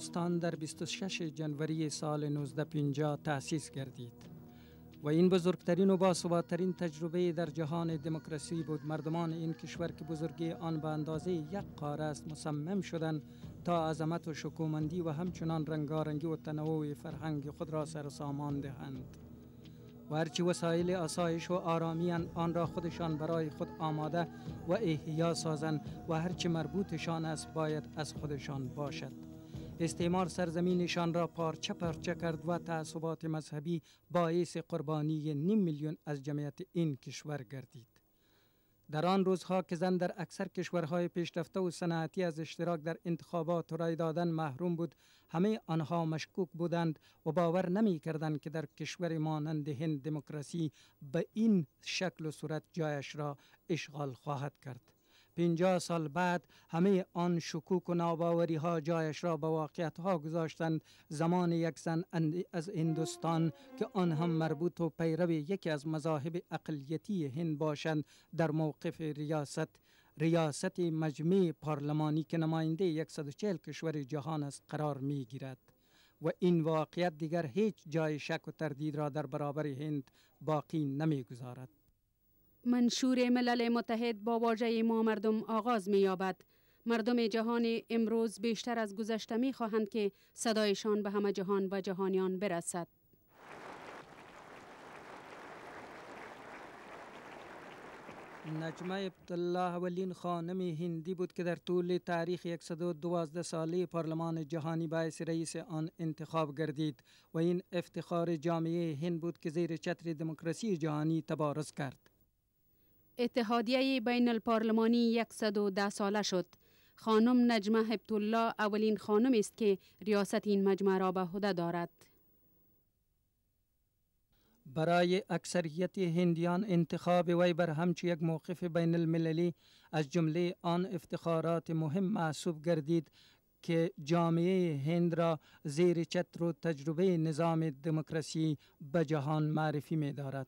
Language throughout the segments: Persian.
هندوستان در 26 جنوری سال 1950 تأسیس گردید و این بزرگترین و باثبات‌ترین تجربه در جهان دموکراسی بود. مردمان این کشور که بزرگی آن به اندازه یک قاره است مصمم شدند تا عظمت و شکوهمندی و همچنان رنگارنگی و تنوع فرهنگ خود را سر و سامان دهند و هرچی وسایل آسایش و آرامی آن را خودشان برای خود آماده و احیا سازند و هرچی مربوطشان است باید از خودشان باشد. استعمار سرزمینشان را پارچه پارچه کرد و تعصبات مذهبی باعث قربانی 500,000 از جمعیت این کشور گردید. در آن روزها که زن در اکثر کشورهای پیشرفته و صنعتی از اشتراک در انتخابات و رای دادن محروم بود، همه آنها مشکوک بودند و باور نمی کردند که در کشور مانند هند دموکراسی به این شکل و صورت جایش را اشغال خواهد کرد. 50 سال بعد همه آن شکوک و ناباوری ها جایش را به واقعیت ها گذاشتند. زمان یک زن از هندوستان که آن هم مربوط و پیرو یکی از مذاهب اقلیتی هند باشند در موقف ریاست مجمع پارلمانی که نماینده 140 کشور جهان است قرار می گیرد و این واقعیت دیگر هیچ جای شک و تردید را در برابر هند باقی نمی گذارد. منشور ملل متحد با واژه ما مردم آغاز می یابد. مردم جهان امروز بیشتر از گذشته می خواهند که صدایشان به همه جهان و جهانیان برسد. نجمه عبدالله اولین خانم هندی بود که در طول تاریخ 112 ساله پارلمان جهانی باعث رئیس آن انتخاب گردید و این افتخار جامعه هند بود که زیر چتر دموکراسی جهانی تبارز کرد. اتحادیه بین الپارلمانی 110 ساله شد. خانم نجمه عبدالله اولین خانم است که ریاست این مجمع را به عهده دارد. برای اکثریت هندیان انتخاب وی بر همچو یک موقف بین المللی از جمله آن افتخارات مهم محسوب گردید که جامعه هند را زیر چتر و تجربه نظام دموکراسی به جهان معرفی می دارد.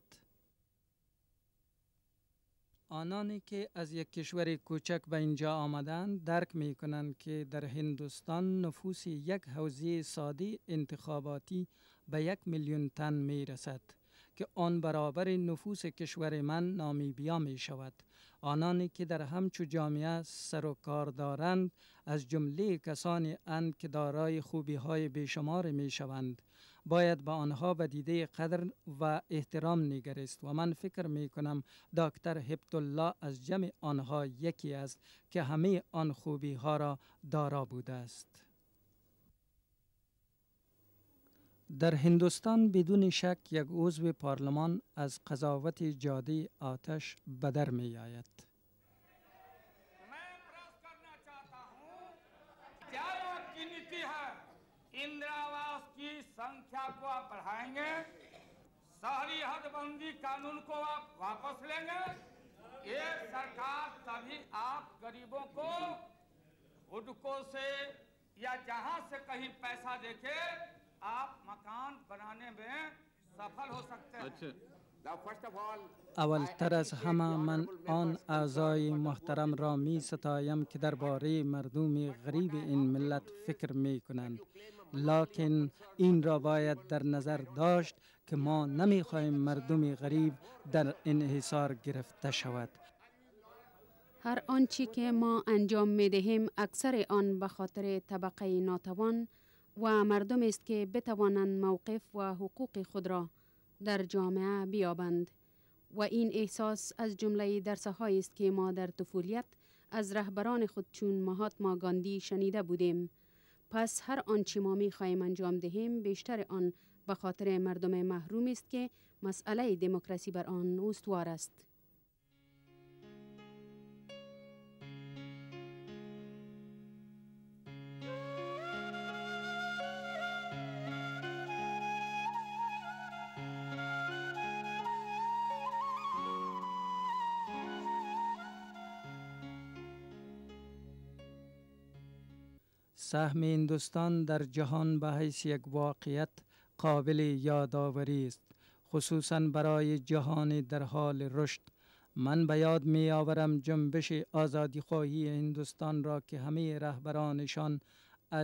آنانی که از یک کشور کوچک به اینجا آمدند درک می کنند که در هندوستان نفوس یک حوزه ساده انتخاباتی به 1,000,000 تن می رسد که آن برابر نفوس کشور من نامیبیا می شود. آنانی که در همچو جامعه سر و کار دارند از جمله کسانی اند که دارای خوبی های بیشمار می شوند. باید به آنها به دیده قدر و احترام نگریست و من فکر می کنم دکتر عبدالله از جمع آنها یکی است که همه آن خوبی ها را دارا بوده است. در هندوستان بدون شک یک عضو پارلمان از قضاوت جاده آتش به در می آید. इंदिरा आवास की संख्या को आप बढ़ाएंगे, शहरी हदबंदी कानून को आप वापस लेंगे, ये सरकार तभी आप गरीबों को हुडको से या जहां से कहीं पैसा देके आप मकान बनाने में सफल हो सकते हैं. اول تر از همه من آن اعضای محترم را می ستایم که درباره مردم غریب این ملت فکر می کنند، لکن این را باید در نظر داشت که ما نمی خواهیم مردم غریب در انحصار گرفته شود. هر آنچه که ما انجام می دهیم اکثر آن به خاطر طبقه ناتوان و مردم است که بتوانند موقف و حقوق خود را در جامعه بیابند و این احساس از جمله درس‌هایی است که ما در طفولیت از رهبران خود چون مهاتما گاندی شنیده بودیم. پس هر آنچه ما می‌خواهیم انجام دهیم بیشتر آن به خاطر مردم محروم است که مسئله دموکراسی بر آن استوار است. سهم هندوستان در جهان به حیث یک واقعیت قابل یادآوری است، خصوصاً برای جهان در حال رشد. من به یاد می آورم جنبش آزادیخواهی هندوستان را که همه رهبرانشان از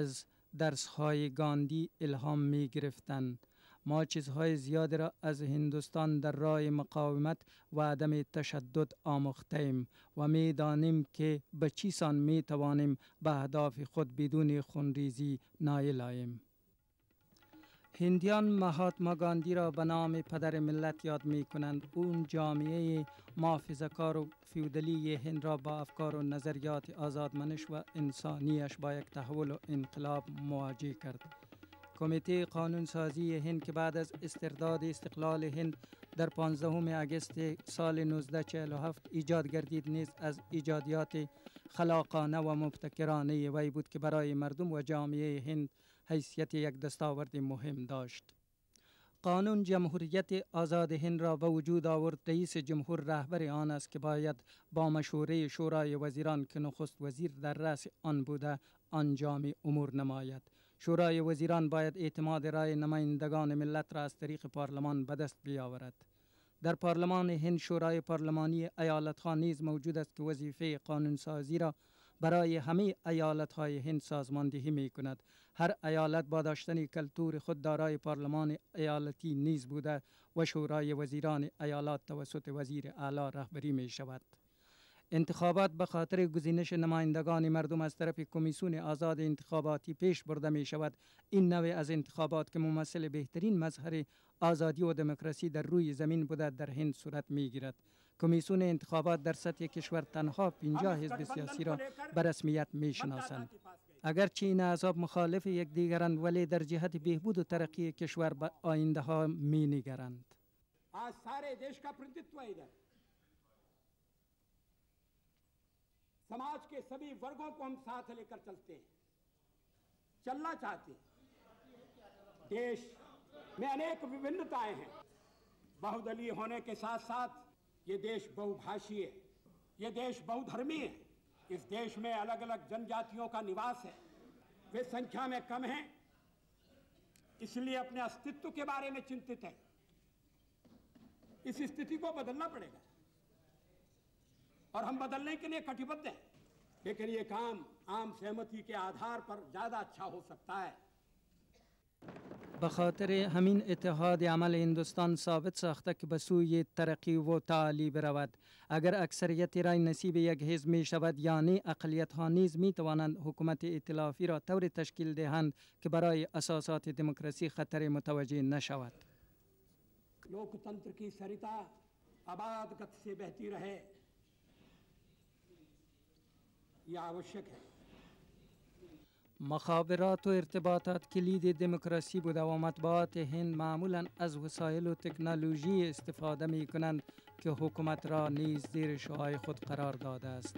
درس‌های گاندی الهام می گرفتند. ما چیزهای زیادی را از هندوستان در راه مقاومت و عدم تشدد آموختیم و می دانیم که به چه سان می توانیم به اهداف خود بدون خونریزی نائل آییم. هندیان مهاتما گاندی را به نام پدر ملت یاد می کنند. اون جامعه محافظه‌کار و فیودالی هند را با افکار و نظریات آزادمنش و انسانیش با یک تحول و انقلاب مواجه کرد. کمیته قانونسازی هند که بعد از استرداد استقلال هند در 15 اگست سال 1947 ایجاد گردید، نیز از ایجادیات خلاقانه و مبتکرانه وی بود که برای مردم و جامعه هند حیثیت یک دستاورد مهم داشت. قانون جمهوریت آزاد هند را به وجود آورد. رئیس جمهور رهبر آن است که باید با مشوره شورای وزیران که نخست وزیر در رأس آن بوده انجام امور نماید. شورای وزیران باید اعتماد رای نمایندگان ملت را از طریق پارلمان به دست بیاورد. در پارلمان هند شورای پارلمانی ایالت‌ها نیز موجود است که وظیفه قانونسازی را برای همه ایالت‌های هند سازماندهی می‌کند. هر ایالت با داشتن کلتور خود دارای پارلمان ایالتی نیز بوده و شورای وزیران ایالات توسط وزیر اعلی رهبری می‌شود. انتخابات به خاطر گزینش نمایندگان مردم از طرف کمیسیون آزاد انتخاباتی پیش برده می شود. این نوع از انتخابات که ممثل بهترین مظهر آزادی و دموکراسی در روی زمین بوده در هند صورت می گیرد. کمیسیون انتخابات در سطح کشور تنها 50 حزب سیاسی را به رسمیت می شناسند. اگرچه این احزاب مخالف یکدیگرند ولی در جهت بهبود و ترقی کشور به آینده ها می نگرند. समाज के सभी वर्गों को हम साथ लेकर चलते हैं, चलना चाहते हैं। देश में अनेक विभिन्नताएं हैं। बहुदलीय होने के साथ साथ ये देश बहुभाषी है, ये देश बहुधर्मी है। इस देश में अलग अलग जनजातियों का निवास है। वे संख्या में कम हैं, इसलिए अपने अस्तित्व के बारे में चिंतित है। इस स्थिति को बदलना पड़ेगा और हम बदलने के लिए कटिबद्ध हैं, लेकिन ये काम आम सहमति के आधार पर ज़्यादा अच्छा हो सकता है। به خاطر همین اتحاد عمل هندوستان ثابت ساخته که به سوی ترقی و تعالی برود. اگر اکثریت رای نصیب یک حزب می شود، یعنی اقلیت ها نیز می توانند حکومت ائتلافی را طور تشکیل دهند که برای اساسات دموکراسی خطر متوجه نشود. लोकतंत्र की सरिता आबाद गति से बहती रहे, ये आवश्यक है. مخابرات و ارتباطات کلید دموکراسی بوده و مطبوعات هند معمولا از وسایل و تکنولوژی استفاده می کنند که حکومت را نیز زیر شعاع خود قرار داده است.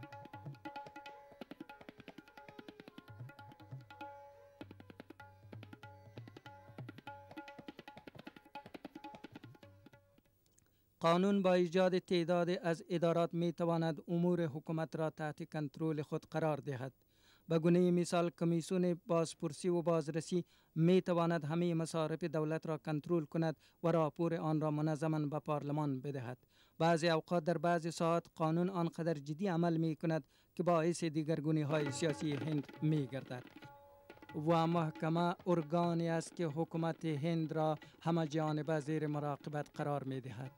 قانون با ایجاد تعداد از ادارات می تواند امور حکومت را تحت کنترل خود قرار دهد. به گونه مثال کمیسیون بازپرسی و بازرسی می تواند همه مصارف دولت را کنترل کند و راپور آن را منظما به پارلمان بدهد. بعضی اوقات در بعضی ساعات قانون آنقدر جدی عمل می کند که باعث دیگرگونی های سیاسی هند می گردد. و محکمه ارگانی است که حکومت هند را همه جانبه زیر مراقبت قرار می دهد.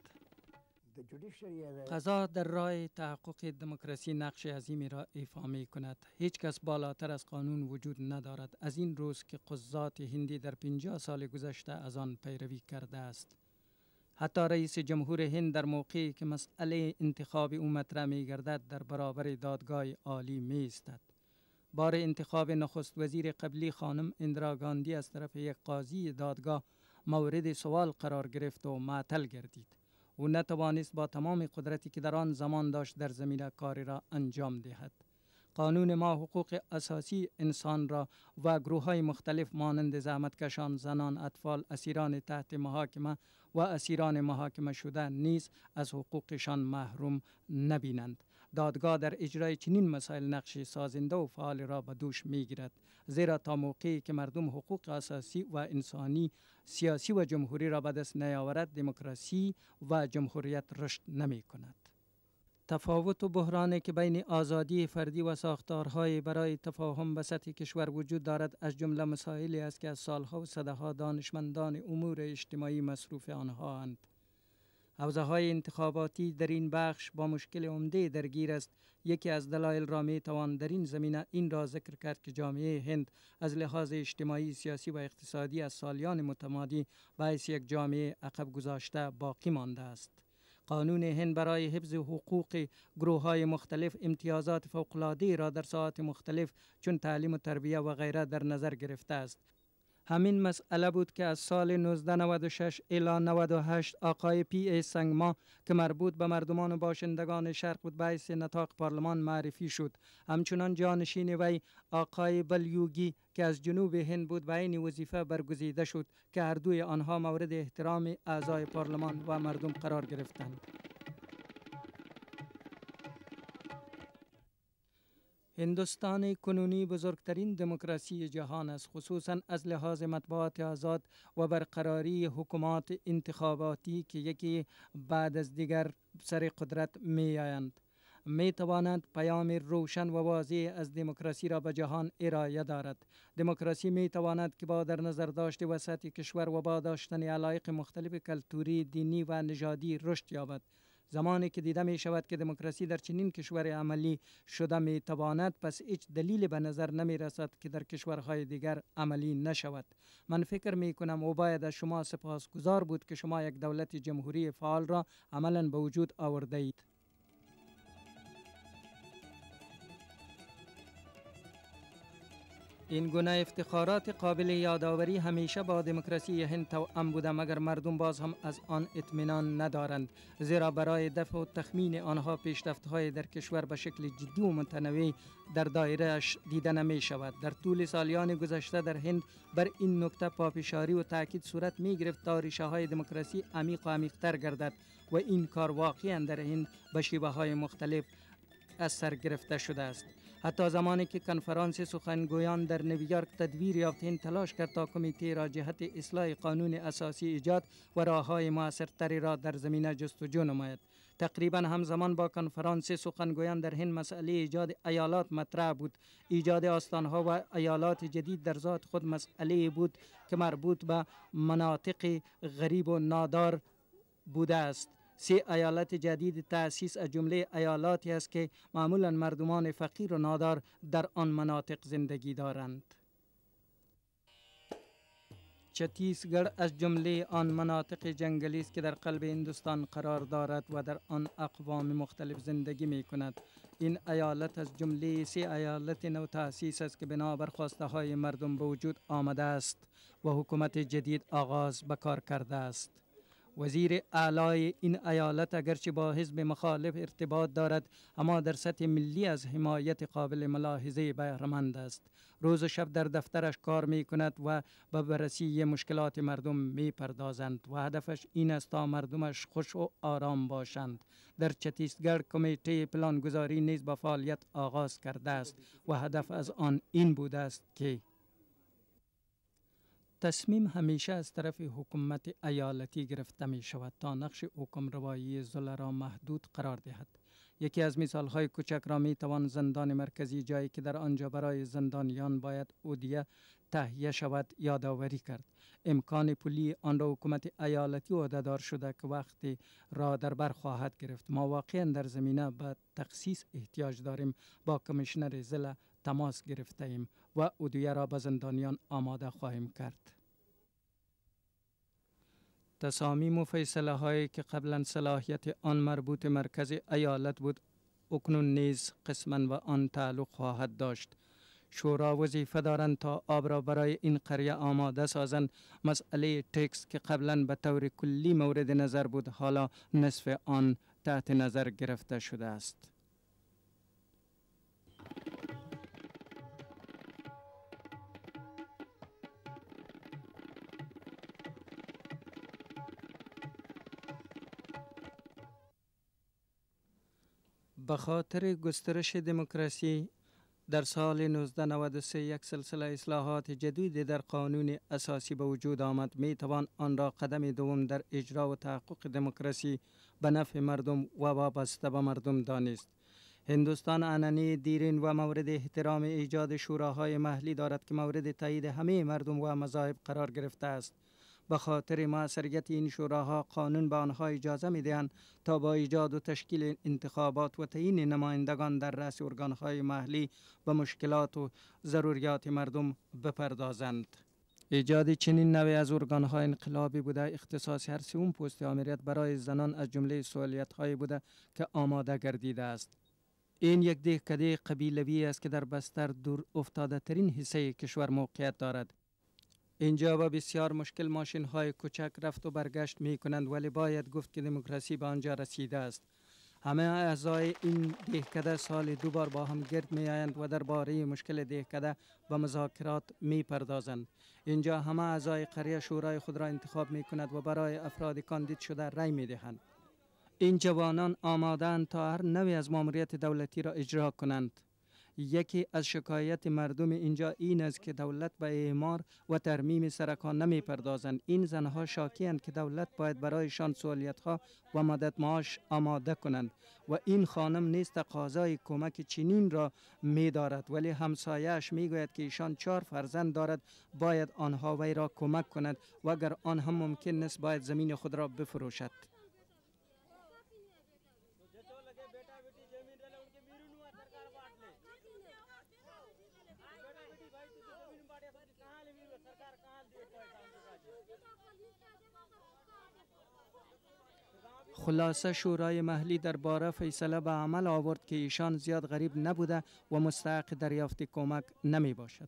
قضا در راه تحقق دموکراسی نقش عظیمی را ایفا می کند. هیچ کس بالاتر از قانون وجود ندارد. از این روز که قضات هندی در 50 سال گذشته از آن پیروی کرده است. حتی رئیس جمهور هند در موقعی که مسئله انتخاب او مطرح می گردد در برابر دادگاه عالی می ایستد. بار انتخاب نخست وزیر قبلی خانم اندرا گاندی از طرف یک قاضی دادگاه مورد سوال قرار گرفت و معطل گردید. او نتوانست با تمام قدرتی که در آن زمان داشت در زمینه کاری را انجام دهد. قانون ما حقوق اساسی انسان را و گروه‌های مختلف مانند زحمتکشان، زنان، اطفال، اسیران تحت محاکمه و اسیران محاکمه شده نیز از حقوقشان محروم نبینند. دادگاه در اجرای چنین مسائل نقش سازنده و فعال را به دوش می‌گیرد، زیرا تا موقعی که مردم حقوق اساسی و انسانی، سیاسی و جمهوری را به دست نیاورد، دموکراسی و جمهوریت رشد نمی‌کند. تفاوت و بحرانی که بین آزادی فردی و ساختارهای برای تفاهم به سطح کشور وجود دارد از جمله مسائلی است که از سالها و سده‌ها دانشمندان امور اجتماعی مصروف آنها اند. حوزه های انتخاباتی در این بخش با مشکل عمده درگیر است. یکی از دلایل را می توان در این زمینه این را ذکر کرد که جامعه هند از لحاظ اجتماعی، سیاسی و اقتصادی از سالیان متمادی به حیث یک جامعه عقب گذاشته باقی مانده است. قانون هند برای حفظ حقوق گروه‌های مختلف امتیازات فوق‌العاده را در ساحات مختلف چون تعلیم و تربیت و غیره در نظر گرفته است. همین مسئله بود که از سال 1996 الی 98 آقای پی ای سنگما که مربوط به مردمان و باشندگان شرق بود به حیث نطاق پارلمان معرفی شد. همچنان جانشین وی آقای بلیوگی که از جنوب هند بود به این وظیفه برگزیده شد که هر دوی آنها مورد احترام اعضای پارلمان و مردم قرار گرفتند. هندوستان کنونی بزرگترین دموکراسی جهان است، خصوصا از لحاظ مطبوعات آزاد و برقراری حکومات انتخاباتی که یکی بعد از دیگر سر قدرت می آیند. می تواند پیام روشن و واضح از دموکراسی را به جهان ارائه دارد. دموکراسی می تواند که با در نظر داشت وسعت کشور و با داشتن علایق مختلف کلتوری، دینی و نژادی رشد یابد. زمانی که دیده می شود که دموکراسی در چنین کشور عملی شده می تواند، پس هیچ دلیل به نظر نمی رسد که در کشورهای دیگر عملی نشود. من فکر می کنم او باید از شما سپاسگزار بود که شما یک دولت جمهوری فعال را عملاً به وجود آورده اید. این گونه افتخارات قابل یادآوری همیشه با دموکراسی هند توأم بوده، مگر مردم باز هم از آن اطمینان ندارند، زیرا برای دفع و تخمین آنها پیشرفت‌های در کشور به شکل جدی و متنوع در دایره‌اش دیده نمی شود. در طول سالیان گذشته در هند بر این نکته پافشاری و تاکید صورت می گرفت تا ریشه‌های دموکراسی عمیق و عمیق‌تر گردد و این کار واقعاً در هند به شیوه‌های مختلف از سر گرفته شده است. حتی زمانی که کنفرانس سخنگویان در نیویورک تدویر یافت، هند تلاش کرد تا کمیته را جهت اصلاح قانون اساسی ایجاد و راه‌های موثرتری را در زمینه جستجو نماید. تقریبا همزمان با کنفرانس سخنگویان در هند مسئله ایجاد ایالات مطرح بود. ایجاد آستانها و ایالات جدید در ذات خود مسئله بود که مربوط به مناطق غریب و نادار بوده است. 3 ایالت جدید تأسیس از جمله ایالاتی است که معمولا مردمان فقیر و نادار در آن مناطق زندگی دارند. چتیسگڑ از جمله آن مناطق جنگلی است که در قلب هندوستان قرار دارد و در آن اقوام مختلف زندگی می کند. این ایالت از جمله 3 ایالت نو تأسیس است که بنابر خواسته های مردم به وجود آمده است و حکومت جدید آغاز به کار کرده است. وزیر اعلی این ایالت اگرچه با حزب مخالف ارتباط دارد، اما در سطح ملی از حمایت قابل ملاحظه بهره‌مند است. روز و شب در دفترش کار می کند و به بررسی مشکلات مردم می پردازند و هدفش این است تا مردمش خوش و آرام باشند. در چتیسگڑ کمیته پلانگذاری نیز به فعالیت آغاز کرده است و هدف از آن این بوده است که تصمیم همیشه از طرف حکومت ایالتی گرفته می شود تا نقش حکمروایی ضلع را محدود قرار دهد. یکی از مثالهای کوچک را می توان زندان مرکزی، جایی که در آنجا برای زندانیان باید اودیه تهیه شود، یادآوری کرد. امکان پولی آن را حکومت ایالتی عهده‌دار شده که وقتی را در بر خواهد گرفت. ما واقعا در زمینه به تخصیص احتیاج داریم. با کمیشنر ضلع تماس گرفته ایم و اودیه را به زندانیان آماده خواهیم کرد. تصامیم و فیصله هایی که قبلا صلاحیت آن مربوط مرکز ایالت بود، اکنون نیز قسما و آن تعلق خواهد داشت. شورا وظیفه دارند تا آب را برای این قریه آماده سازند. مسئله تکس که قبلا به طور کلی مورد نظر بود، حالا نصف آن تحت نظر گرفته شده است. به خاطر گسترش دموکراسی در سال 1993 یک سلسله اصلاحات جدید در قانون اساسی به وجود آمد. می توان آن را قدم دوم در اجرا و تحقق دموکراسی به نفع مردم و وابسته به مردم دانست. هندوستان عنعنه دیرین و مورد احترام ایجاد شوراهای محلی دارد که مورد تایید همه مردم و مذاهب قرار گرفته است. به خاطر موثریت این شوراها قانون به آنها اجازه می‌دهند تا با ایجاد و تشکیل انتخابات و تعیین نمایندگان در رأس ارگان‌های محلی به مشکلات و ضروریات مردم بپردازند. ایجاد چنین نوعی از ارگان‌های انقلابی بوده اختصاص هر سوم پست آمریت برای زنان از جمله سهولت‌هایی بوده که آماده گردیده است. این یک دهکده قبیلوی است که در بستر دور افتاده ترین حصه کشور موقعیت دارد. اینجا با بسیار مشکل ماشین های کوچک رفت و برگشت می کنند، ولی باید گفت که دموکراسی به آنجا رسیده است. همه اعضای این دهکده سال 2 بار با هم گرد می آیند و درباره مشکل دهکده به مذاکرات می پردازند. اینجا همه اعضای قریه شورای خود را انتخاب می کند و برای افراد کاندید شده رای می دهند. این جوانان آماده‌اند تا هر نوعی از ماموریت دولتی را اجرا کنند. یکی از شکایت مردم اینجا این است که دولت به اعمار و ترمیم سرکان نمی پردازند. این زنها شاکی‌اند که دولت باید برایشان سهولت‌ها و مدد معاش آماده کنند و این خانم نیز تقاضای کمک چنین را می دارد، ولی همسایه‌اش می گوید که ایشان 4 فرزند دارد، باید آنها وی را کمک کند و اگر آن هم ممکن نیست باید زمین خود را بفروشد. خلاصه شورای محلی درباره فیصله به عمل آورد که ایشان زیاد غریب نبوده و مستحق دریافت کمک نمی باشد.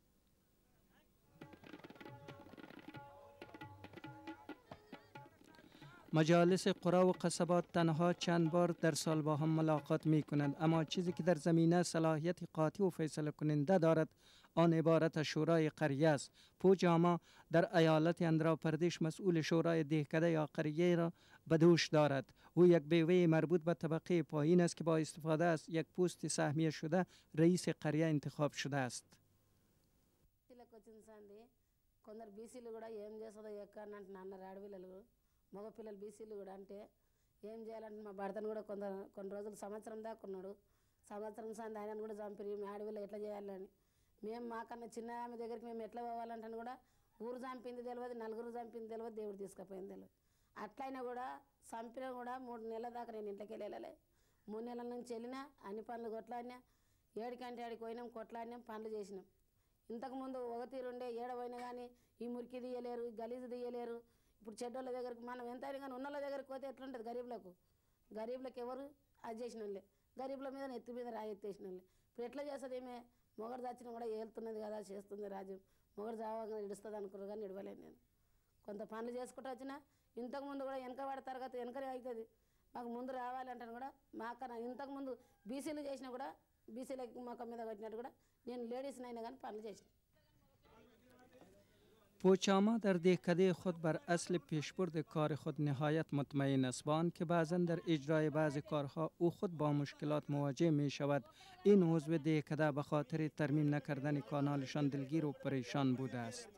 مجالس قرا و قصبات تنها چند بار در سال با هم ملاقات می کنند، اما چیزی که در زمینه صلاحیت قاطع و فیصله کننده دارد آن عبارت از شورای قریه است. پوجاما در ایالت اندرا پردیش مسئول شورای دهکده یا قریه را به دوش دارد. او یک بیوه مربوط به طبقه پایین است که با استفاده از یک پست سهمیه شده رئیس قریه انتخاب شده است. కొందరు బీసీలు కూడా ఏం చేస్తుందో ఎక్కడంటే అన్నారు ఆడపిల్లలు మగపిల్లలు బీసీలు కూడా అంటే ఏం చేయాలంటే మా భర్తను కూడా కొన్ని రోజులు సంవత్సరం దాకా ఉన్నాడు. సంవత్సరం సార్లు ఆయనను కూడా చంపిరి మీ ఆడపిల్ల ఎట్లా చేయాలని మేము మాకన్నా చిన్న ఆమె దగ్గరికి మేము ఎట్లా పోవాలంటే కూడా ఊరు చంపింది తెలియదు, నలుగురు చంపింది తెలియదు, దేవుడు తీసుకుపోయింది తెలియదు. అట్లయినా కూడా చంపినా కూడా 3 నెలల దాకా నేను ఇంట్లోకి వెళ్ళలే. 3 నెలల నుంచి వెళ్ళినా అన్ని పనులు కొట్లాడినా, ఏడికంటే ఆడికి పోయినాం, కొట్లాడినాం, పనులు చేసినాం. ఇంతకుముందు ఒక తీరుండే ఏడవైనా కానీ ఈ మురికి తీయలేరు, గలీజు తీయలేరు. ఇప్పుడు చెడ్డోళ్ళ దగ్గరికి మనం ఎంత అయినా కానీ ఉన్నోళ్ళ దగ్గరికి పోతే ఎట్లుంటుంది గరీబులకు ఎవరు అది చేసిన వాళ్ళే, గరీబుల మీద నెత్తి మీద రాయి ఎత్తేసిన వాళ్ళే. ఇప్పుడు ఎట్లా చేస్తుంది ఏమే మొగడు చచ్చిన కూడా ఏలుతున్నది కదా, చేస్తుంది రాజ్యం, మొగడు చావగా ఇడుస్తుంది అనుకున్నారు కానీ ఇడవలేను నేను. కొంత పనులు చేసుకుంటూ వచ్చినా ఇంతకుముందు కూడా వెనక పడతారు కదా, వెనకనే అవుతుంది. మాకు ముందు రావాలంటే కూడా మాకన్నా ఇంతకుముందు బీసీలు చేసినా కూడా బీసీలకి మొక్క మీద కొట్టినట్టు కూడా నేను లేడీస్ని అయినా కానీ పనులు చేసిన. پوچاما در دهکده خود بر اصل پیشبرد کار خود نهایت مطمئن است و آن که بعضا در اجرای بعض کارها او خود با مشکلات مواجه می شود. این عضو دهکده به خاطر ترمیم نکردن کانالشان دلگیر و پریشان بوده است.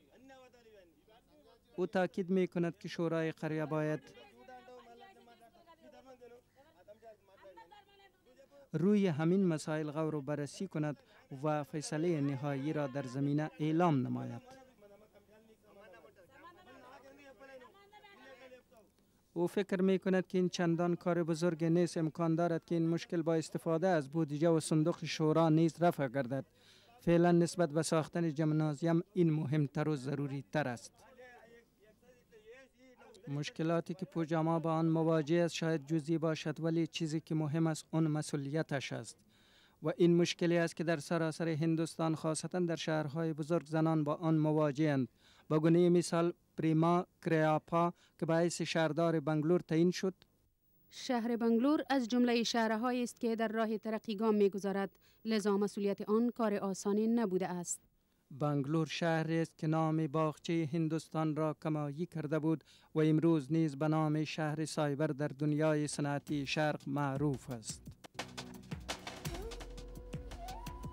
او تاکید می کند که شورای قریه باید روی همین مسائل غور و بررسی کند و فیصله نهایی را در زمینه اعلام نماید. او فکر می کند که این چندان کار بزرگ نیست، امکان دارد که این مشکل با استفاده از بودجه و صندوق شورا نیز رفع گردد. فعلا نسبت به ساختن ژیمنازیوم این مهمتر و ضروری تر است. مشکلاتی که پوجاما با آن مواجه است شاید جزئی باشد، ولی چیزی که مهم است اون مسئولیتش است و این مشکلی است که در سراسر هندوستان خاصتا در شهرهای بزرگ زنان با آن مواجه‌اند. با گونه مثال پریما کریاپا که باعث شهردار بنگلور تعیین شد. شهر بنگلور از جمله شهرهایی است که در راه ترقیگام می‌گذارد، لذا مسئولیت آن کار آسانی نبوده است. بنگلور شهری است که نام باغچه هندوستان را کمایی کرده بود و امروز نیز به نام شهر سایبر در دنیای صنعتی شرق معروف است.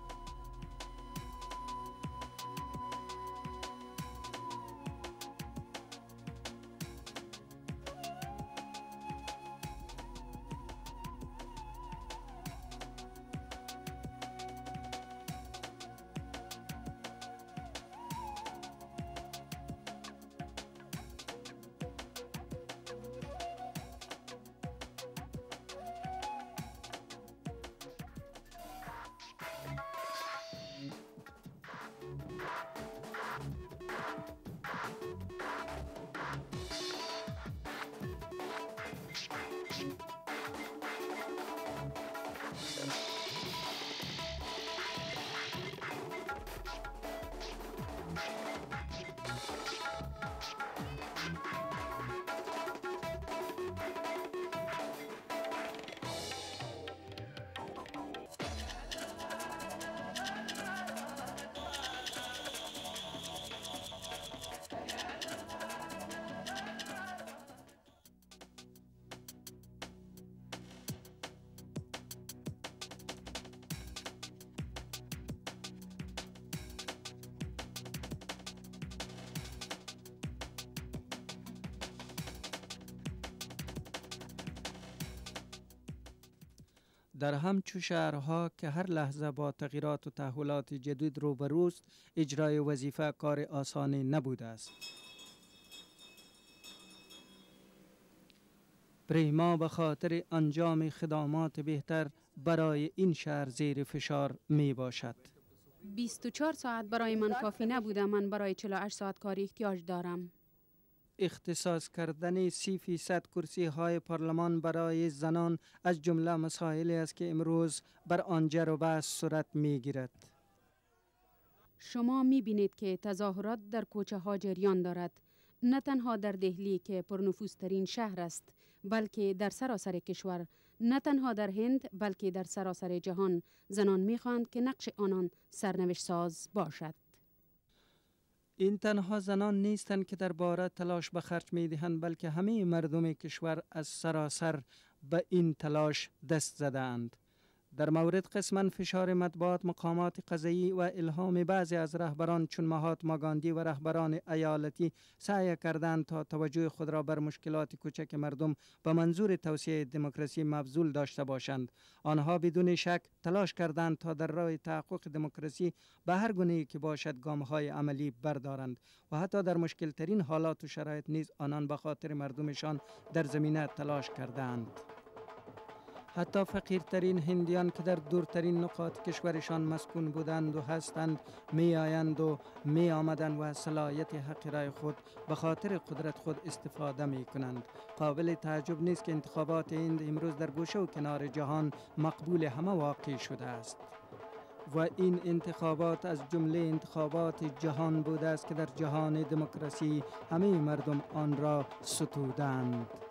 در همچو شهرها که هر لحظه با تغییرات و تحولات جدید روبروست، اجرای وظیفه کار آسانی نبوده است. پریما به خاطر انجام خدمات بهتر برای این شهر زیر فشار می باشد. 24 ساعت برای من کافی نبوده. من برای 48 ساعت کاری احتیاج دارم. اختصاص کردن 30% کرسی های پارلمان برای زنان از جمله مسائلی است که امروز بر آن جر و بحث صورت می گیرد. شما می بینید که تظاهرات در کوچه ها جریان دارد. نه تنها در دهلی که پرنفوذترین شهر است، بلکه در سراسر کشور. نه تنها در هند بلکه در سراسر جهان زنان می خواهند که نقش آنان سرنوشت ساز باشد. این تنها زنان نیستند که در باره تلاش به خرج می دهند، بلکه همه مردم کشور از سراسر به این تلاش دست زدند. در مورد قسماً فشار مطبوعات، مقامات قضایی و الهام بعضی از رهبران چون مهاتما گاندی و رهبران ایالتی سعی کردند تا توجه خود را بر مشکلات کوچک مردم به منظور توسعه دموکراسی مبذول داشته باشند. آنها بدون شک تلاش کردند تا در راه تحقق دموکراسی به هر گونه‌ای که باشد گام‌های عملی بردارند و حتی در مشکل ترین حالات و شرایط نیز آنان به خاطر مردمشان در زمینه تلاش کردند. حتی فقیرترین هندیان که در دورترین نقاط کشورشان مسکون بودند و هستند می آیند و می آمدند و صلاحیت حق رای خود به خاطر قدرت خود استفاده می کنند. قابل تعجب نیست که انتخابات هند امروز در گوشه و کنار جهان مقبول همه واقع شده است و این انتخابات از جمله انتخابات جهان بوده است که در جهان دموکراسی همه مردم آن را ستودند.